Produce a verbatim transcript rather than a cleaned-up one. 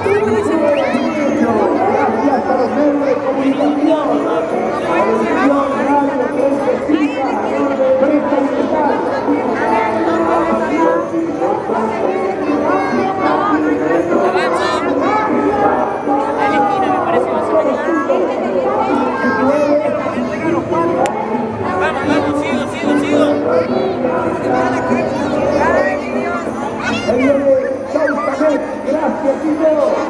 Gracias a los medios de comunicación, televisión, radio, prensa escrita, prensa digital. Vamos, vamos, sigo, sigo, sigo. Ahí viene Chau Samet, gracias chicos.